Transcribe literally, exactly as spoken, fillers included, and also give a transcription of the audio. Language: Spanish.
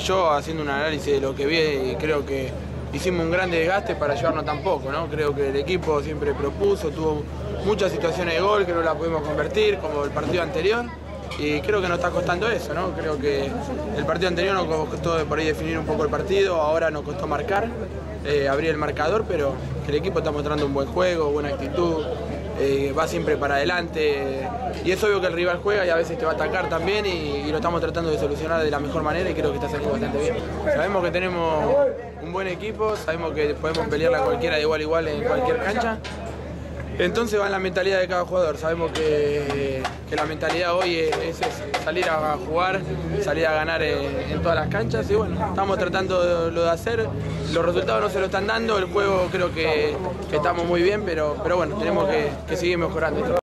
yo haciendo un análisis de lo que vi y creo que hicimos un gran desgaste para llevarnos tan poco, ¿no? Creo que el equipo siempre propuso, tuvo muchas situaciones de gol que no las pudimos convertir, como el partido anterior, y creo que nos está costando eso, ¿no? Creo que el partido anterior nos costó por ahí definir un poco el partido, ahora nos costó marcar, eh, abrir el marcador, pero el equipo está mostrando un buen juego, buena actitud, eh, va siempre para adelante, y es obvio que el rival juega y a veces te va a atacar también, y, y lo estamos tratando de solucionar de la mejor manera y creo que está saliendo bastante bien. Sabemos que tenemos un buen equipo, sabemos que podemos pelearla cualquiera de igual a igual en cualquier cancha. Entonces va en la mentalidad de cada jugador. Sabemos que, que la mentalidad hoy es, es, es salir a jugar, salir a ganar en, en todas las canchas y bueno, estamos tratando de, lo de hacer. Los resultados no se lo están dando, el juego creo que, que estamos muy bien, pero, pero bueno, tenemos que, que seguir mejorando.